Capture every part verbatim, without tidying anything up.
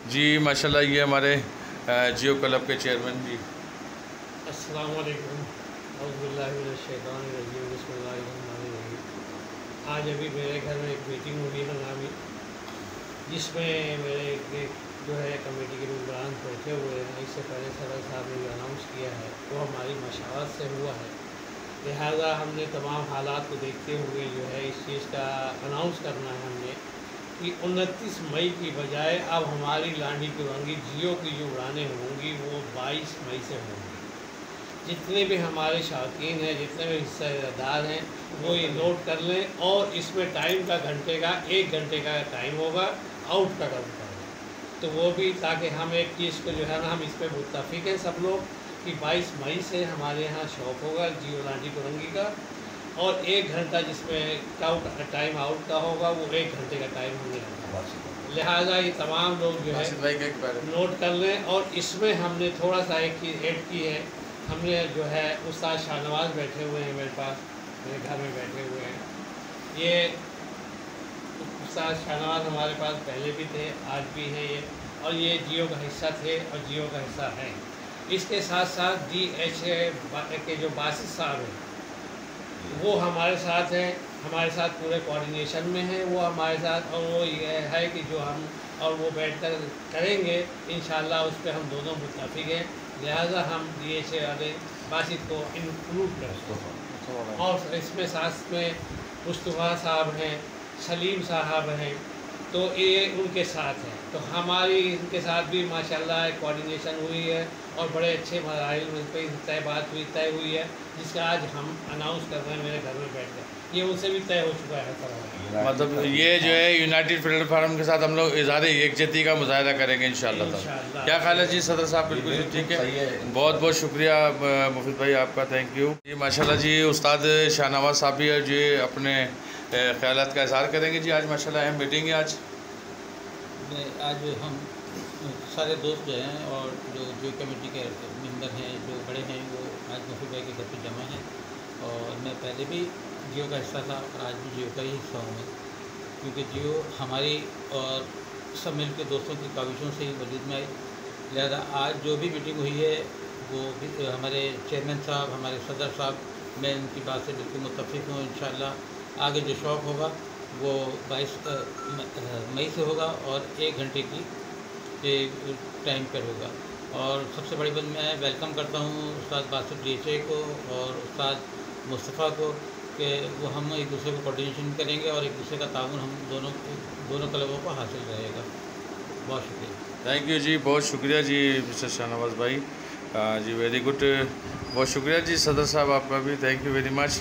जी माशाल्लाह ये हमारे जियो क्लब के चेयरमैन जी। अस्सलाम वालेकुम। आज अभी मेरे घर में एक मीटिंग हुई है हंगामी, जिसमें मेरे एक जो है कमेटी के मेंबरान बैठे हुए हैं। इससे पहले सदर साहब ने जो अनाउंस किया है वो हमारी मशावरत से हुआ है, लिहाजा हमने तमाम हालात को देखते हुए जो है इस चीज़ का अनाउंस करना है हमने कि उनतीस मई की बजाय अब हमारी लांडी कुरंगी जियो की जो उड़ानें होंगी वो बाईस मई से होंगी। जितने भी हमारे शौकीन हैं, जितने भी हिस्सेदार हैं, वो ये नोट कर लें। और इसमें टाइम का घंटे का एक घंटे का टाइम होगा आउट का घंटा, तो वो भी ताकि हम एक चीज़ को जो है ना हम इस पर मुत्तफिक हैं सब लोग कि बाईस मई से हमारे यहाँ शौक होगा जियो लांडी कुरंगी का, और एक घंटा जिसमें टाउट टाइम आउट का होगा वो एक घंटे का टाइम हमने रखा। लिहाजा ये तमाम लोग जो है नोट कर लें। और इसमें हमने थोड़ा सा एक चीज़ ऐड की है, हमने जो है उस्ताद शाहनवाज बैठे हुए हैं मेरे पास, मेरे घर में बैठे हुए हैं। ये उस्ताद शाहनवाज हमारे पास पहले भी थे, आज भी हैं ये, और ये जियो का हिस्सा थे और जियो का हिस्सा है। इसके साथ साथ डी एच ए के जो बासित साहब हैं वो हमारे साथ हैं, हमारे साथ पूरे कोऑर्डिनेशन में हैं वो हमारे साथ। और वो ये है कि जो हम और वो बैठकर करेंगे इंशाल्लाह, उस पर हम दोनों मुत्तफिक हैं। लिहाजा हम डी एच ए वाले बासित को इंक्लूड करें। और इसमें साथ में मुस्तफ़ा साहब हैं, सलीम साहब हैं, तो ये उनके साथ हैं। तो हमारी इनके साथ भी माशाल्लाह कोऑर्डिनेशन हुई है और बड़े अच्छे मराइल में पे तय बात हुई तय हुई है, जिसका आज हम अनाउंस कर रहे हैं मेरे घर में बैठ कर। ये उनसे भी तय हो चुका है तरह। मतलब ये जो है यूनाइटेड प्लेटफार्म के साथ हम लोग इज़हार एकजहती का मुजाहरा करेंगे इंशाल्लाह। क्या ख्याल है जी सदर साहब? बिल्कुल ठीक है, बहुत बहुत शुक्रिया मुफीद भाई आपका, थैंक यू जी। माशाल्लाह जी उस्ताद शाहनवाज साहब भी जी अपने ख्यालात का इज़हार करेंगे जी। आज माशाल्लाह अहम मीटिंग है आज। आज हम सारे दोस्त जो हैं और जो जो कमेटी के मेंबर हैं, जो बड़े हैं, वो आज मुफीद भाई के घर पे जमा हैं। और मैं पहले भी जियो का हिस्सा था और आज भी जियो का ही हिस्सा हूँ मैं, क्योंकि जियो हमारी और सब मिल के दोस्तों की काविशों से ही वजूद में आई। लिहाजा आज जो भी मीटिंग हुई है वो भी हमारे चेयरमैन साहब, हमारे सदर साहब, मैं इनकी बात से बिल्कुल मुत्तफिक हूँ। इंशाअल्लाह आगे जो शौक़ होगा वो बाईस मई से होगा और एक घंटे की टाइम पर होगा। और सबसे बड़ी बात मैं वेलकम करता हूँ उस्ताद बासित डी एच ए को और उस्ताद मुस्तफ़ा को कि वो हम एक दूसरे को कोऑर्डिनेशन करेंगे और एक दूसरे का ताउन हम दोनों दोनों क्लबों को हासिल रहेगा। बहुत शुक्रिया। थैंक यू जी, बहुत शुक्रिया जी मिस्टर शाहनवाज भाई जी, वेरी गुड, बहुत शुक्रिया जी सदर साहब आपका भी, थैंक यू वेरी मच।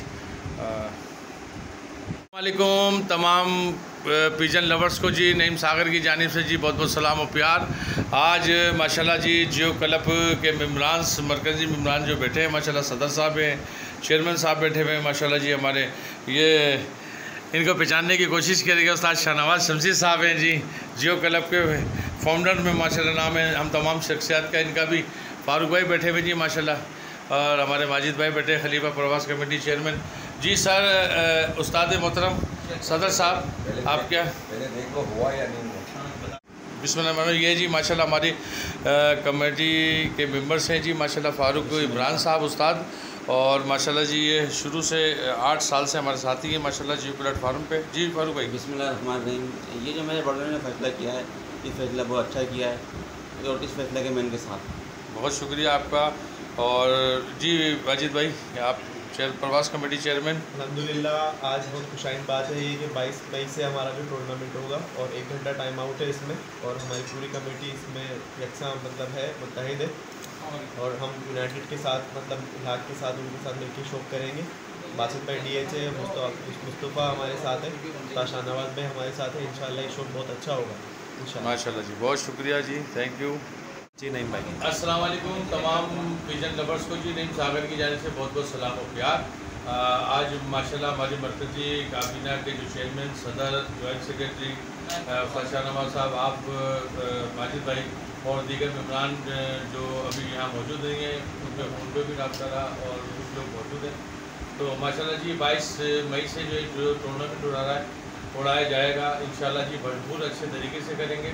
वालेकुम तमाम पिजन लवर्स को जी नईम सागर की जानिब से जी बहुत बहुत सलाम और प्यार। आज माशाल्लाह जी जियो क्लब के मेम्बरान, मरकज़ी मेम्बरान जो बैठे हैं माशाल्लाह, सदर साहब हैं, चेयरमैन साहब बैठे हुए हैं माशाल्लाह जी। हमारे ये इनको पहचानने की कोशिश करेंगे, उस्ताद शाहनवाज शमसी साहब हैं जी, जियो क्लब के फाउंडर में माशाल्लाह नाम है हम तमाम शख्सियात का। इनका भी फारूक भाई बैठे हुए जी माशाल्लाह, और हमारे माजिद भाई बैठे, खलीफा प्रवास कमेटी चेयरमैन जी। सर उस्ताद मोहतरम सदर साहब आप क्या पहले देखो हुआ या नहीं हुआ? बिस्मिल्लाह। ये जी माशाल्लाह हमारी कमेटी के मेंबर्स हैं जी माशाल्लाह, फ़ारूक इमरान साहब उस्ताद, और माशाल्लाह जी ये शुरू से आठ साल से हमारे साथी हैं माशाल्लाह जियो प्लेटफार्म पे जी। फारूक भाई बिस्मिल्लाहिर्रहमानिर्रहीम। ये जो मेरे बड़ों ने फैसला किया है, ये फैसला बहुत अच्छा किया है और इस फैसले के मैं इनके साथ। बहुत शुक्रिया आपका। और जी वाजिद भाई आप चेयर प्रवास कमेटी चेयरमैन। अल्हम्दुलिल्लाह आज बहुत खुशाइन बात है ये कि बाईस मई से हमारा भी टूर्नामेंट होगा और एक घंटा टाइम आउट है इसमें, और हमारी पूरी कमेटी इसमें यकसा मतलब है, मुत्तहिद है, और हम यूनाइटेड के साथ मतलब इलाक के साथ उनके साथ मिलकर शौक करेंगे। बासित भाई डी एच ए, मुस्तफ़ा हमारे साथ है, उस्ताद शाहनवाज भाई हमारे साथ है। इंशाल्लाह ये शौक बहुत अच्छा होगा इंशाल्लाह। माशाल्लाह जी, बहुत शुक्रिया जी, थैंक यू जी। नईम भाई अस्सलाम वालेकुम तमाम पिजन लवर्स को जी नईम सागर की जाने से बहुत बहुत सलाम और प्यार। आज माशाल्लाह हमारी मरकज़ी काबीना के जो चेयरमैन, सदर, जॉइंट सेक्रेटरी उस्ताद शाहनवाज साहब, आप माजिद भाई और दीगर मेम्बरान जो अभी यहाँ मौजूद नहीं हैं, उनके फ़ोन पर भी रब्ता रहा और कुछ लोग मौजूद हैं। तो माशाल्लाह जी बाईस मई से जो जो टूर्नामेंट उड़ा रहा है उड़ाया जाएगा इंशाल्लाह जी, भरपूर अच्छे तरीके से करेंगे।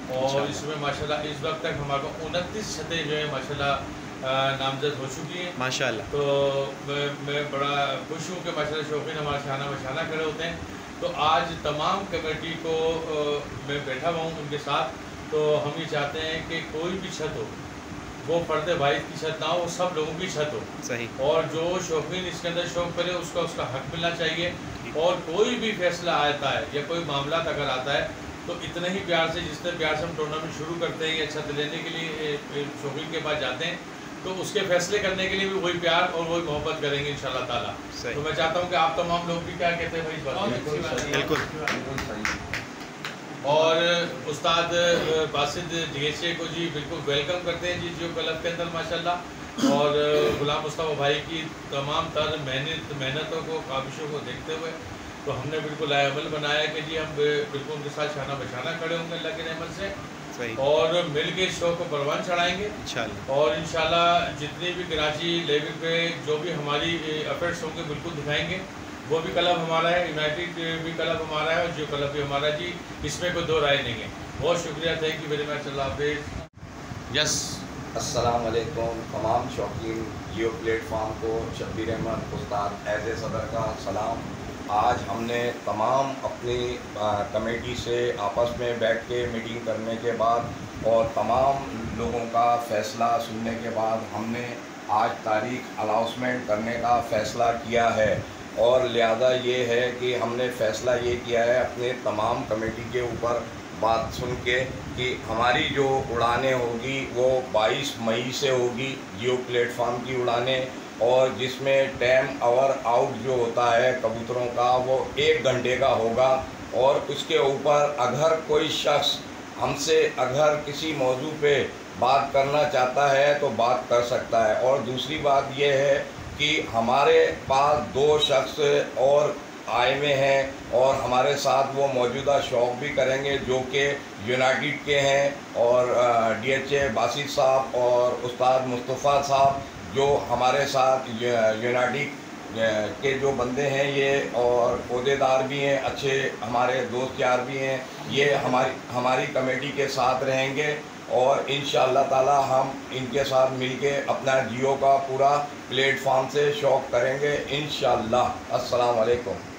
और इसमें माशाल्लाह इस वक्त तक हमारे को उनतीस छतें जो है माशाल्लाह नामजद हो चुकी हैं माशाल्लाह। तो मैं मैं बड़ा खुश हूँ कि माशाल्लाह शौकीन हमारे शाना बशाना खड़े होते हैं। तो आज तमाम कमेटी को मैं बैठा हुआ हूँ उनके साथ। तो हम ये चाहते हैं कि कोई भी छत हो वो फर्द वाहिद की छत ना हो, वो सब लोगों की छत हो। सही। और जो शौकीन इसके अंदर शौक करे उसका उसका हक मिलना चाहिए। और कोई भी फैसला आता है या कोई मामला अगर आता है तो इतने ही प्यार से, जितने प्यार से हम टूर्नामेंट शुरू करते हैं या छत लेने के लिए शौकीन के पास जाते हैं तो उसके फैसले करने के लिए भी वही प्यार और वही मोहब्बत करेंगे इंशाल्लाह ताला। तो मैं चाहता हूँ कि आप तमाम लोग भी क्या कहते हैं भाई इस बात में? बिल्कुल। और उस्ताद बासित डीएचए को जी बिल्कुल वेलकम करते हैं जी जियो क्लब के अंदर माशाल्लाह। और गुलाम मुस्तफ़ा भाई की तमाम तर मेहनत मेहनतों को, काबिशों को देखते हुए तो हमने बिल्कुल अमल बनाया कि जी हम बिल्कुल उनके साथ शाना बशाना खड़े होंगे अल्लाह के रहमत से। सही। और मिल के शो को परवान चढ़ाएंगे इंशाल्लाह। और इंशाल्लाह जितनी भी कराची लेवल पे जो भी हमारी एफर्ट्स होंगे बिल्कुल दिखाएंगे। वो भी क्लब हमारा है, यूनाइटेड भी क्लब हमारा है और जियो क्लब भी हमारा जी, इसमें कोई दो राय नहीं है। बहुत शुक्रिया, थैंक यू वेरी मच, अल्लाह हाफिज़। यस, अस्सलाम वालेकुम तमाम शौकीन जियो प्लेटफॉर्म को शब्बीर अहमद उस्ताद एज ए सदर का सलाम। आज हमने तमाम अपनी कमेटी से आपस में बैठ के मीटिंग करने के बाद और तमाम लोगों का फ़ैसला सुनने के बाद हमने आज तारीख अनाउंसमेंट करने का फ़ैसला किया है। और लिहाजा ये है कि हमने फ़ैसला ये किया है अपने तमाम कमेटी के ऊपर बात सुन के कि हमारी जो उड़ानें होगी वो बाईस मई से होगी जियो प्लेटफॉर्म की उड़ानें, और जिसमें टाइम आवर आउट जो होता है कबूतरों का वो एक घंटे का होगा। और उसके ऊपर अगर कोई शख्स हमसे अगर किसी मौजू पे बात करना चाहता है तो बात कर सकता है। और दूसरी बात यह है कि हमारे पास दो शख्स और आए हुए हैं और हमारे साथ वो मौजूदा शौक भी करेंगे जो कि यूनाइटेड के हैं, और डीएचए बासित साहब और उस्ताद मुस्तफ़ा साहब जो हमारे साथ यूनाइटेड के जो बंदे हैं ये, और ओहदेदार भी हैं, अच्छे हमारे दोस्त यार भी हैं, ये हमारी हमारी कमेटी के साथ रहेंगे। और इंशाअल्लाह ताला हम इनके साथ मिलके अपना जियो का पूरा प्लेटफॉर्म से शौक करेंगे इंशाअल्लाह। अस्सलाम वालेकुम।